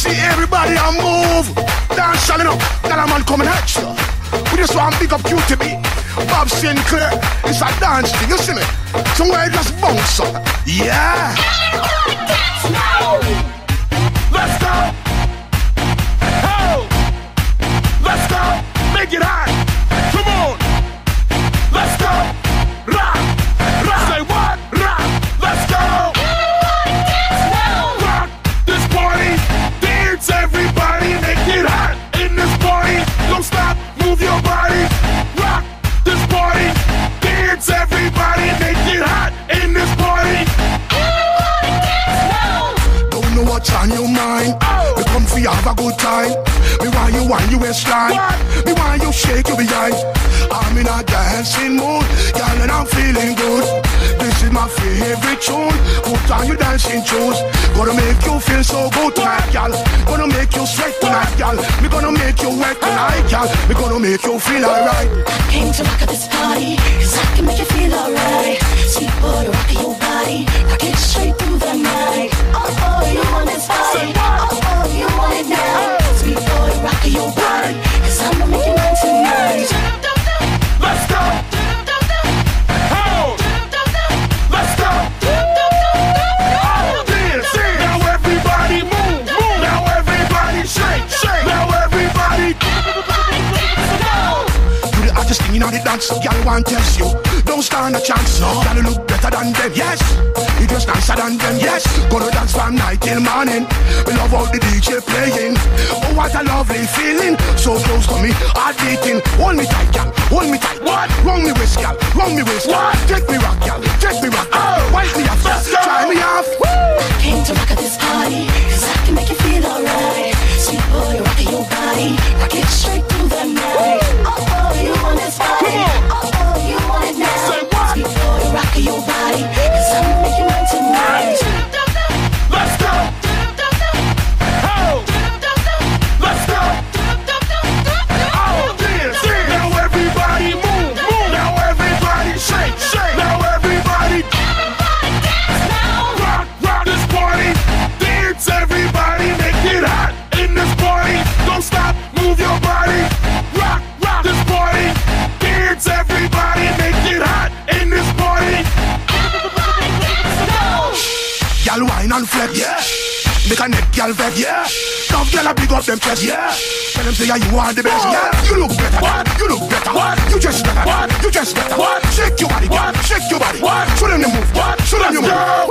see everybody a move. Dance shall enough, that a man coming at you. We just want big up QTB, Bob Sinclair. It's a dance thing, you see me? Somewhere just bounce up. Yeah. Let's go. Oh. Let's go. Make it hot. Come on. Let's go. Rock. Rock. Say what? Rock. Let's go. Rock this party. Dance everybody. Make it hot in this party. Don't stop. Move your body. Rock this party. Dance everybody. Make it hot in this party. Don't know what's on your mind. We come for you have a good time. Me want you waistline. Me want you shake your behind. I'm in a dancing mood, girl, and I'm feeling good. This is my favorite tune. Put on your dancing shoes. Gonna make you feel so good tonight, girl. Gonna make you sweat tonight, girl. Me gonna make you wet tonight, girl. Me gonna make you feel alright. I came to rock at this party, cause I can make you feel alright. Sweet boy, rock your body, rock it straight through the night. Oh, you want this body. Oh, you want it now. Sweet boy, rock your body, cause I'ma make you mine tonight. Let's go. Oh. Let's go. Oh, dance. Now everybody move. Now everybody shake. Now everybody. Do the hottest thing in the dance, girl want test you. Don't stand a chance, no. Girl you look better than them, yes. You just nicer than them, yes. Gonna dance from night till morning. We love all the DJ playing. Oh, what a lovely feeling. So close to me, heart beating. Hold me tight, girl. Hold me tight. What? Wrong me waist, girl. Wrong me waist. What? Take me rock, girl. Take me rock. Oh. Wipe me off. Try me off. Woo. I came to rock at this party, cause I can make you feel alright. Sweet boy, rock your body, rock it straight through the night. Oh, you want this body. Oh, you want it now. Say what? Sweet boy, rock your body, cause I'ma make you mine tonight. Let's go. Oh. Let's go. Oh, dance. Now everybody move. Now everybody shake. Now everybody. Rock this party. Dance everybody. Make it hot in this party. Don't stop. Move your body. Rock this party. Dance everybody. Make it hot in this party. Y'all wine and flex. Yeah. Make a neck y'all vex. Yeah. Tough y'all a big up them chest. Yeah. Tell them say yeah, you are the best. Yeah. You look better. What? You look better. What? You just better. What? You just better. What? Shake your body. What? Shake your body. What? Show them the move. What? Show them your move.